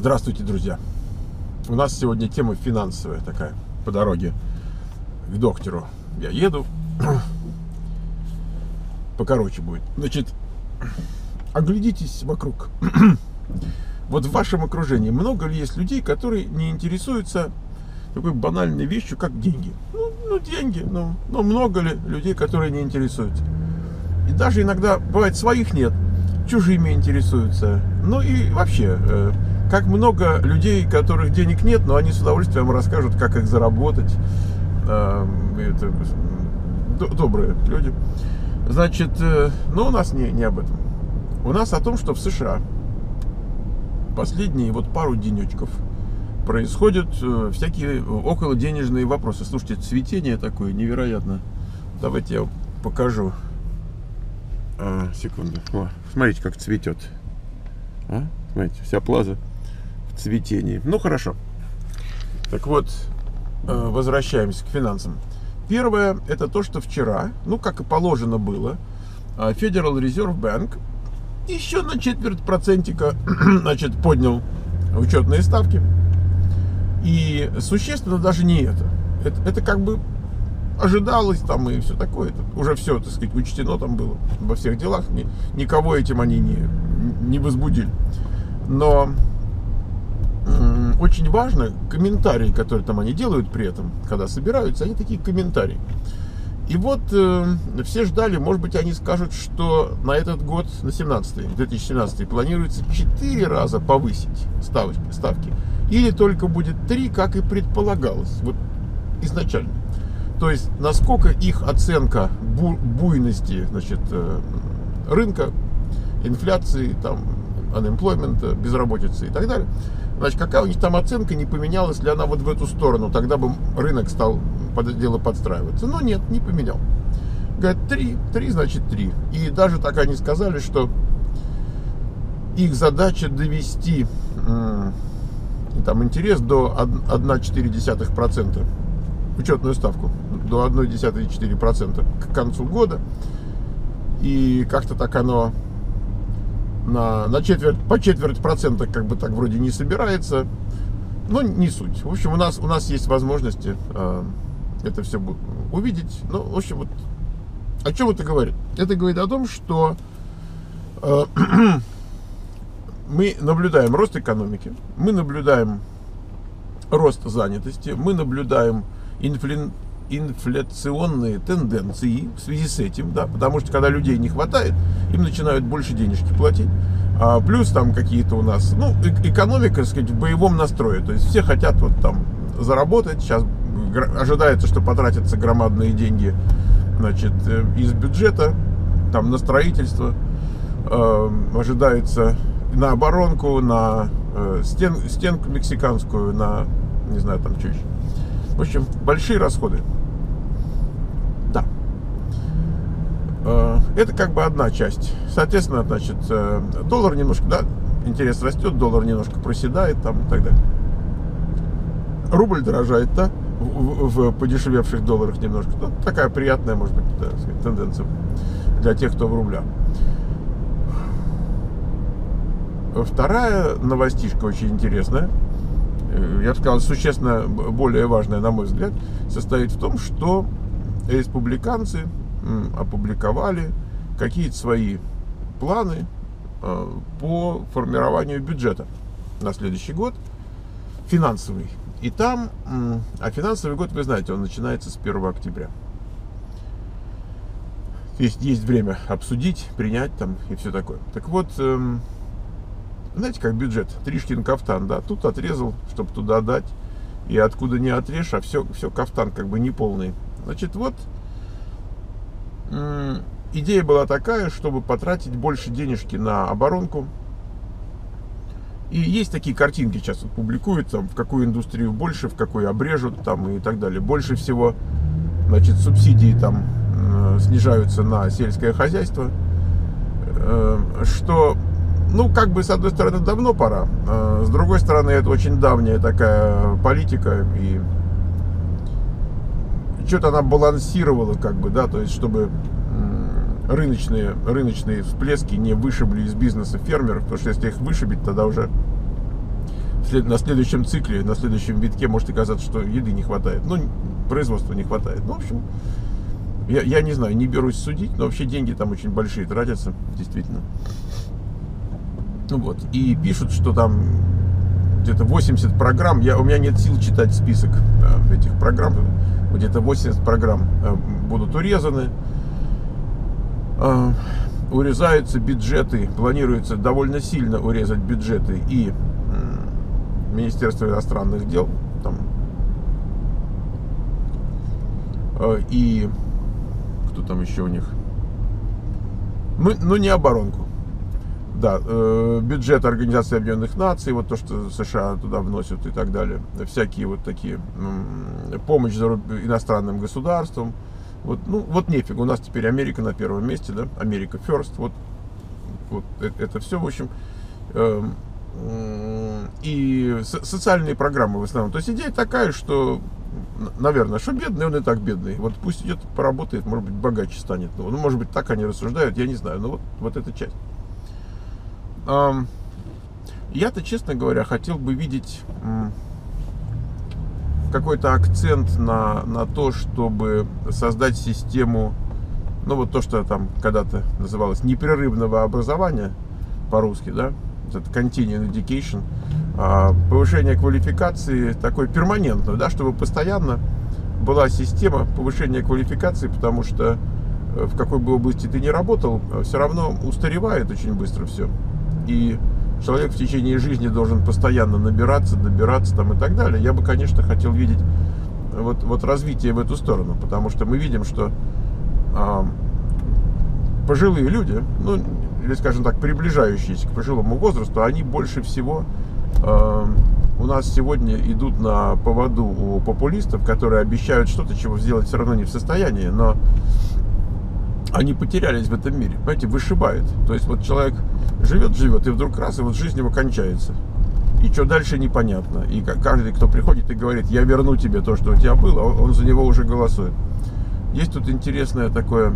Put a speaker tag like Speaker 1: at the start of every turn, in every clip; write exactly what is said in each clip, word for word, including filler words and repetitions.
Speaker 1: Здравствуйте, друзья! У нас сегодня тема финансовая такая. По дороге к доктору я еду. Покороче будет. Значит, оглядитесь вокруг. Вот в вашем окружении много ли есть людей, которые не интересуются такой банальной вещью, как деньги? Ну, ну деньги, ну, ну много ли людей, которые не интересуются? И даже иногда, бывает, своих нет, чужими интересуются. Ну и вообще, э, как много людей, которых денег нет, но они с удовольствием расскажут, как их заработать. Э, это, добрые люди. Значит, э, но у нас не, не об этом. У нас о том, что в США последние вот пару денечков происходят э, всякие околоденежные вопросы. Слушайте, цветение такое невероятно. Давайте я вам покажу. А, секунду. О, смотрите, как цветет. А? Смотрите, вся плаза в цветении. Ну, хорошо. Так вот, э, возвращаемся к финансам. Первое, это то, что вчера, ну, как и положено было, Federal Reserve Bank еще на четверть процентика, значит, поднял учетные ставки. И существенно даже не это. Это, это как бы ожидалось там и все такое. Это уже все, так сказать, учтено там было во всех делах. Ни, никого этим они не, не возбудили. Но м, очень важно комментарии, которые там они делают при этом, когда собираются, они такие комментарии. И вот э, все ждали, может быть, они скажут, что на этот год, на семнадцатый, две тысячи семнадцатый, планируется четыре раза повысить ставки, ставки. Или только будет три, как и предполагалось, вот изначально. То есть, насколько их оценка бу буйности, значит, э, рынка, инфляции, там, unemployment, безработицы и так далее. Значит, какая у них там оценка, не поменялась ли она вот в эту сторону, тогда бы рынок стал под это дело подстраиваться. Но нет, не поменял. Говорят, три, три, значит три. И даже так они сказали, что их задача довести э, там интерес до одной целой четыре десятых процента, учетную ставку до одной целой четыре десятых процента к концу года. И как-то так оно на, на четверть, по четверть процента как бы так вроде не собирается. Но не суть. В общем, у нас, у нас есть возможности э, это все увидеть. Ну, в общем, вот о чем это говорит? Это говорит о том, что э, мы наблюдаем рост экономики, мы наблюдаем рост занятости, мы наблюдаем инфли... инфляционные тенденции в связи с этим, да, потому что когда людей не хватает, им начинают больше денежки платить, а плюс там какие-то у нас, ну, экономика, так сказать, в боевом настрое, то есть все хотят вот там заработать, сейчас ожидается, что потратятся громадные деньги, значит, из бюджета, там, на строительство, э, ожидается на оборонку, на э, стен, стенку мексиканскую, на, не знаю, там что еще. В общем, большие расходы. Да. Э, это как бы одна часть. Соответственно, значит, э, доллар немножко, да, интерес растет, доллар немножко проседает, там и так далее. Рубль дорожает, да, в, в, в подешевевших долларах немножко. Ну, такая приятная, может быть, так сказать, тенденция для тех, кто в рублях. Вторая новостишка очень интересная, я бы сказал, существенно более важная, на мой взгляд, состоит в том, что республиканцы опубликовали какие-то свои планы по формированию бюджета на следующий год, финансовый. И там, а финансовый год, вы знаете, он начинается с первого октября. Есть, есть время обсудить, принять там и все такое. Так вот, знаете, как бюджет, Тришкин кафтан, да, тут отрезал, чтобы туда дать, и откуда не отрежь, а все, все кафтан как бы не полный. Значит, вот идея была такая, чтобы потратить больше денежки на оборонку. И есть такие картинки сейчас вот публикуют, там, в какую индустрию больше, в какую обрежут, там, и так далее. Больше всего, значит, субсидии там э, снижаются на сельское хозяйство, э, что, ну, как бы, с одной стороны, давно пора, э, с другой стороны, это очень давняя такая политика, и что-то она балансировала, как бы, да, то есть, чтобы рыночные, рыночные всплески не вышибли из бизнеса фермеров, потому что если их вышибить, тогда уже на следующем цикле, на следующем витке может оказаться, что еды не хватает. Ну, производства не хватает. Ну, в общем, я, я не знаю, не берусь судить, но вообще деньги там очень большие тратятся, действительно. Ну вот. И пишут, что там где-то восемьдесят программ. Я, у меня нет сил читать список э, этих программ. Где-то восемьдесят программ э, будут урезаны. Э, урезаются бюджеты. Планируется довольно сильно урезать бюджеты и э, Министерство иностранных дел. Там, э, и кто там еще у них? Ну, ну не оборонку. Да, э, бюджет Организации Объединенных Наций, вот то, что США туда вносят и так далее. Всякие вот такие, э, помощь за иностранным государствам. Вот, ну, вот нефиг, у нас теперь Америка на первом месте, да, Америка first, вот, вот это, это все, в общем. Э, э, и со- социальные программы в основном. То есть идея такая, что, наверное, что бедный, он и так бедный. Вот пусть идет, поработает, может быть, богаче станет. Ну, может быть, так они рассуждают, я не знаю, но вот, вот эта часть. Я-то, честно говоря, хотел бы видеть какой-то акцент на, на то, чтобы создать систему, ну вот то, что там когда-то называлось непрерывного образования по-русски, да, это continuing education, повышение квалификации такой перманентной, да, чтобы постоянно была система повышения квалификации, потому что в какой бы области ты ни работал, все равно устаревает очень быстро все. И человек в течение жизни должен постоянно набираться, добираться там и так далее. Я бы, конечно, хотел видеть вот, вот развитие в эту сторону, потому что мы видим, что а, пожилые люди, ну, или, скажем так, приближающиеся к пожилому возрасту, они больше всего а, у нас сегодня идут на поводу у популистов, которые обещают что-то, чего сделать все равно не в состоянии, но они потерялись в этом мире, понимаете, вышибает. То есть вот человек живет, живет, и вдруг раз, и вот жизнь его кончается. И что дальше, непонятно. И каждый, кто приходит и говорит, я верну тебе то, что у тебя было, он за него уже голосует. Есть тут интересное такое,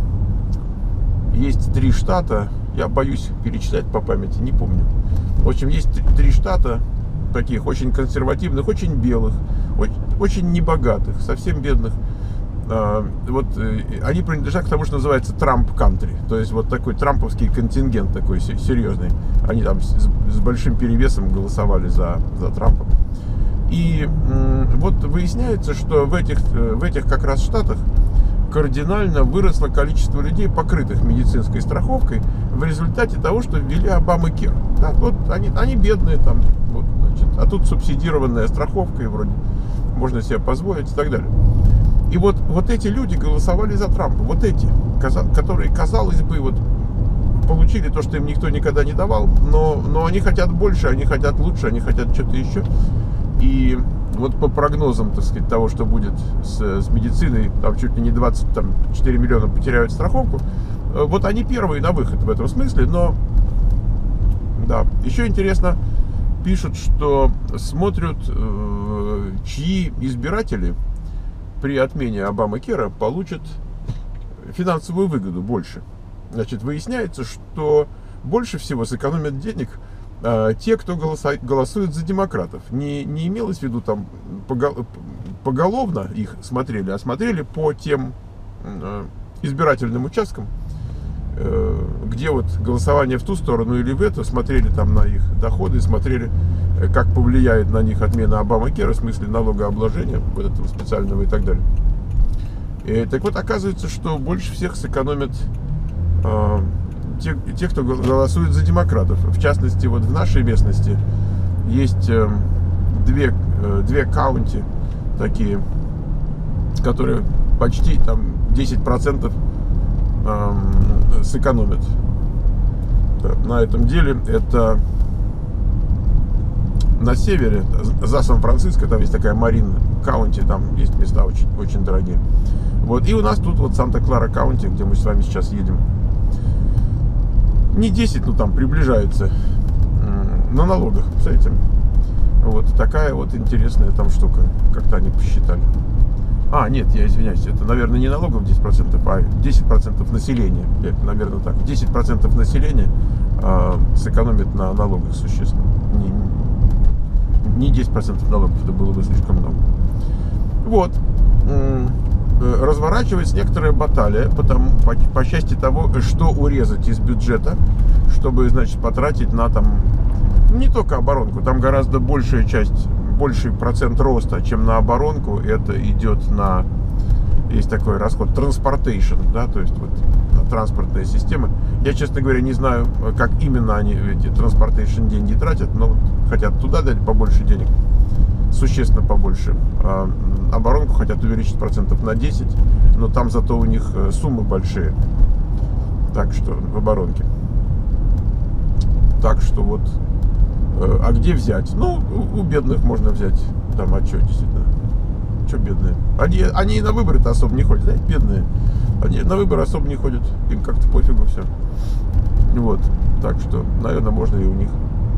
Speaker 1: есть три штата, я боюсь перечислять по памяти, не помню. В общем, есть три штата таких очень консервативных, очень белых, очень, очень небогатых, совсем бедных. Вот они принадлежат к тому, что называется Трамп-кантри, то есть вот такой трамповский контингент такой серьезный. Они там с, с большим перевесом голосовали за, за Трампа. И вот выясняется, что в этих, в этих как раз штатах кардинально выросло количество людей, покрытых медицинской страховкой, в результате того, что ввели Обама-кер. Да, вот они, они бедные там, вот, значит, а тут субсидированная страховка, и вроде можно себе позволить и так далее. И вот, вот эти люди голосовали за Трампа, вот эти, которые, казалось бы, вот, получили то, что им никто никогда не давал, но, но они хотят больше, они хотят лучше, они хотят что-то еще. И вот по прогнозам, так сказать, того, что будет с, с медициной, там чуть ли не двадцать четыре миллиона потеряют страховку, вот они первые на выход в этом смысле, но, да, еще интересно, пишут, что смотрят, э, чьи избиратели при отмене Обама-кера получат финансовую выгоду больше. Значит, выясняется, что больше всего сэкономят денег э, те, кто голоса, голосует за демократов. Не, не имелось в виду там погол, поголовно их смотрели, а смотрели по тем э, избирательным участкам, э, где вот голосование в ту сторону или в эту, смотрели там на их доходы, смотрели, как повлияет на них отмена Обама-кера в смысле налогообложения, вот этого специального и так далее. И, так вот, оказывается, что больше всех сэкономят э, те, те, кто голосует за демократов. В частности, вот в нашей местности есть э, две, э, две каунти такие, которые почти там десять процентов э, сэкономят на этом деле. Это на севере, за Сан-Франциско, там есть такая Марин Каунти, там есть места очень, очень дорогие. Вот, и у нас тут вот Санта-Клара Каунти, где мы с вами сейчас едем. Не десять, ну там приближается на налогах с этим. Вот такая вот интересная там штука, как-то они посчитали. А, нет, я извиняюсь, это, наверное, не налогов десять процентов, а десять процентов населения. Наверное, так. десять процентов населения э, сэкономит на налогах существенно. Не, не десять процентов налогов, это было бы слишком много. Вот. Разворачивается некоторая баталия потому, по, по части того, что урезать из бюджета, чтобы, значит, потратить на там не только оборонку, там гораздо большая часть, больший процент роста, чем на оборонку, это идет на, есть такой расход, transportation, да, то есть вот транспортные системы. Я, честно говоря, не знаю, как именно они эти transportation деньги тратят, но вот хотят туда дать побольше денег, существенно побольше. А оборонку хотят увеличить процентов на десять, но там зато у них суммы большие. Так что в оборонке. Так что вот. А где взять? Ну, у бедных можно взять. Там, а что, действительно? Что бедные? Они, они и на выборы-то особо не ходят, знаете, бедные. Они на выборы особо не ходят. Им как-то пофигу все. Вот. Так что, наверное, можно и у них.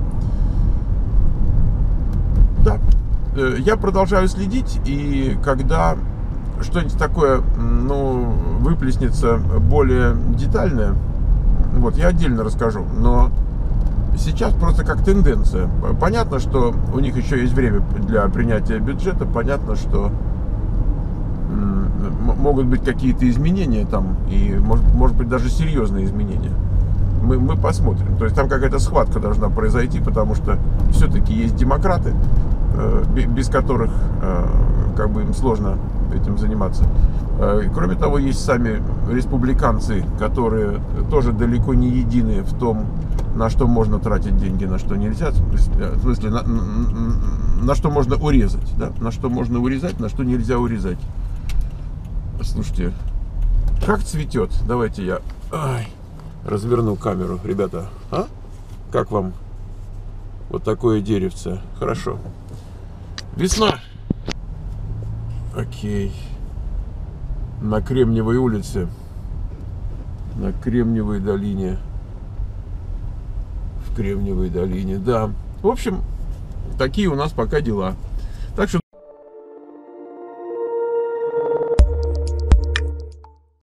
Speaker 1: Да. Я продолжаю следить, и когда что-нибудь такое, ну, выплеснется более детальное, вот, я отдельно расскажу, но сейчас просто как тенденция. Понятно, что у них еще есть время для принятия бюджета, понятно, что могут быть какие-то изменения там, и может, может быть даже серьезные изменения. Мы, мы посмотрим. То есть там какая-то схватка должна произойти, потому что все-таки есть демократы, без которых как бы им сложно этим заниматься. Кроме того, есть сами республиканцы, которые тоже далеко не едины в том, на что можно тратить деньги, на что нельзя. В смысле, на, на что можно урезать, да? На что можно урезать, на что нельзя урезать. Слушайте, как цветет. Давайте я ай, разверну камеру, ребята. А? Как вам вот такое деревце? Хорошо. Весна. Окей. На Кремниевой улице. На Кремниевой долине. В Кремниевой долине, да. В общем, такие у нас пока дела. Так что